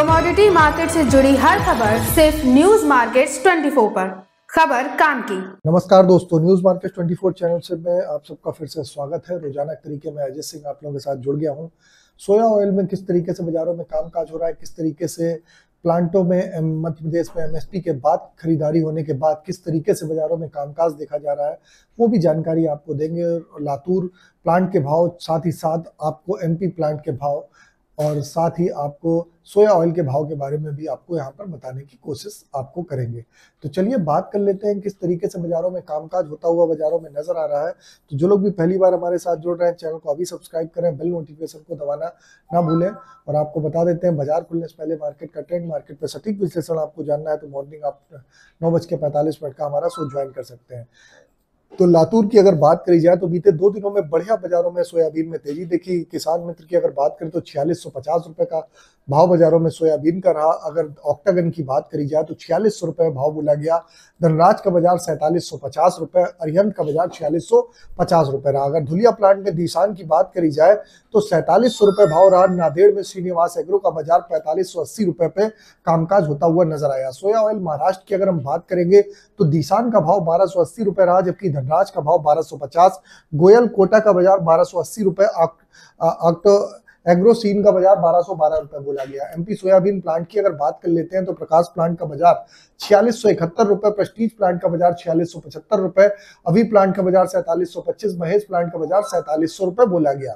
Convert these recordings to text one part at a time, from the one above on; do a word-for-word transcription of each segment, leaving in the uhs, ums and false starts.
Commodity market से जुड़ी हर खबर सिर्फ न्यूज मार्केट्स चौबीस पर। खबर काम की। नमस्कार दोस्तों, न्यूज मार्केट चौबीस चैनल से मैं आप सबका फिर से स्वागत है। रोजाना के तरीके में अजय सिंह आप लोगों के साथ जुड़ गया हूं। सोया ऑयल में किस तरीके से बाजारों में कामकाज हो रहा है, किस तरीके से प्लांटों में मध्य प्रदेश में एमएसपी के बाद खरीदारी होने के बाद किस तरीके से बाजारों में कामकाज देखा जा रहा है, वो भी जानकारी आपको देंगे। लातूर प्लांट के भाव, साथ ही साथ आपको एमपी प्लांट के भाव और साथ ही आपको सोया ऑयल के भाव के बारे में भी आपको यहाँ पर बताने की कोशिश आपको करेंगे। तो चलिए बात कर लेते हैं किस तरीके से बाजारों में कामकाज होता हुआ बाजारों में नजर आ रहा है। तो जो लोग भी पहली बार हमारे साथ जुड़ रहे हैं, चैनल को अभी सब्सक्राइब करें, बेल नोटिफिकेशन को दबाना ना भूलें। और आपको बता देते हैं बाजार खुलने से पहले मार्केट का ट्रेंड, मार्केट पर सटीक विश्लेषण आपको जानना है तो मॉर्निंग आप नौ बज के पैंतालीस मिनट का हमारा शो ज्वाइन कर सकते हैं। तो लातूर की अगर बात करी जाए तो बीते दो दिनों में बढ़िया बाजारों में सोयाबीन में तेजी देखी। किसान मित्र की अगर बात करें तो छियालीस सौ पचास रुपए का भाव बाजारों में सोयाबीन का रहा। अगर ऑक्टागन की बात करी जाए तो छियालीस सौ रुपए भाव बोला गया। धनराज का बाजार सैंतालीस सौ पचास रुपए, अरिहंत का बाजार छियालीस सौ पचास रुपए रहा। अगर धुलिया प्लांट में दिशान की बात करी जाए तो सैंतालीस सौ रुपए भाव रहा। नांदेड़ में श्रीनिवास एग्रो का बाजार पैंतालीस सौ अस्सी रुपए पे कामकाज होता हुआ नजर आया। सोया ऑयल महाराष्ट्र की अगर हम बात करेंगे तो दिशान का भाव बारह सौ अस्सी रुपए रहा, जबकि धनराज का भाव बारह सौ पचास। गोयल कोटा का बाजार बारह सौ अस्सी रुपए। ऑक्टो एग्रोसीन का बाजार बारह सौ बारह रुपए बोला गया। एमपी सोयाबीन प्लांट की अगर बात कर लेते हैं तो प्रकाश प्लांट का बाजार छियालीस सौ इकहत्तर रुपए, प्रेस्टीज प्लांट का बाजार छियालीस सौ पचहत्तर रुपए, अभी प्लांट का बाजार सैंतालीस सौ पच्चीस, महेश प्लांट का बाजार सैंतालीस सौ रुपए बोला गया।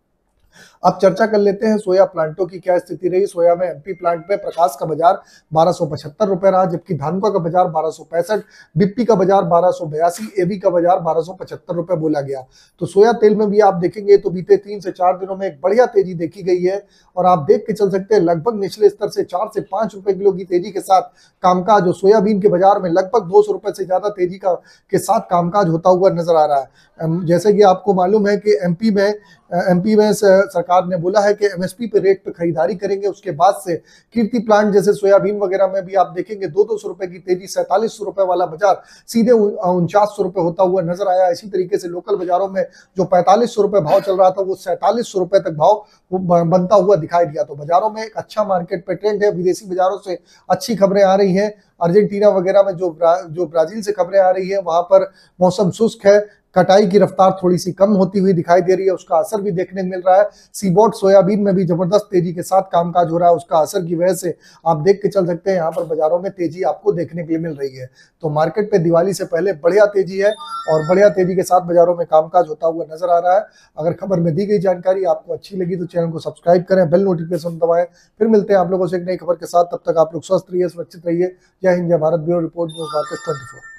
अब चर्चा कर लेते हैं सोया प्लांटों की क्या स्थिति रही। सोया में एमपी प्लांट में प्रकाश का बाजार बारह सौ पचहत्तर रुपए रहा, जबकि धानुका का बाजार बारह सौ पैंसठ, बिप्पी का बाजार बारह सौ बयासी, एबी का बाजार बारह सौ पचहत्तर रुपए बोला गया। तो सोया तेल में भी आप देखेंगे तो बीते तीन से चार दिनों में एक बढ़िया तेजी देखी गई है और आप देख के चल सकते हैं लगभग निचले स्तर से चार से पांच रुपए किलो की तेजी के साथ कामकाज जो सोयाबीन के बाजार में लगभग दो सौ रुपए से ज्यादा तेजी का के साथ कामकाज होता हुआ नजर आ रहा है। जैसे कि आपको मालूम है कि एमपी में एमपी में सरकार ने बोला है कि एमएसपी पे रेट पे खरीदारी करेंगे। उसके बाद से कीर्ति प्लांट जैसे सोयाबीन वगैरह में भी आप देखेंगे दो दो सौ रुपए की तेजी, सैंतालीस सौ रुपए वाला बाजार सीधे उनचास सौ रुपए होता हुआ नजर आया। इसी तरीके से लोकल बाजारों में जो पैंतालीस सौ रुपए भाव चल रहा था वो सैंतालीस सौ रुपए तक भाव बनता हुआ दिखाई दिया। तो बाजारों में एक अच्छा मार्केट पे ट्रेंड है। विदेशी बाजारों से अच्छी खबरें आ रही हैं। अर्जेंटीना वगैरह में जो ब्रा, जो ब्राजील से खबरें आ रही है, वहां पर मौसम शुष्क है, कटाई की रफ्तार थोड़ी सी कम होती हुई दिखाई दे रही है, उसका असर भी देखने को मिल रहा है। सीबोट सोयाबीन में भी जबरदस्त तेजी के साथ कामकाज हो रहा है, उसका असर की वजह से आप देख के चल सकते हैं यहाँ पर बाजारों में तेजी आपको देखने के लिए मिल रही है। तो मार्केट पे दिवाली से पहले बढ़िया तेजी है और बढ़िया तेजी के साथ बाजारों में कामकाज होता हुआ नजर आ रहा है। अगर खबर में दी गई जानकारी आपको अच्छी लगी तो चैनल को सब्सक्राइब करें, बेल नोटिफिकेशन दबाएं। फिर मिलते हैं आप लोगों से एक नई खबर के साथ, तब तक आप लोग स्वस्थ रहिए, सुरक्षित रहिए। जय हिंद, जय Bharat. Bureau report news market चौबीस।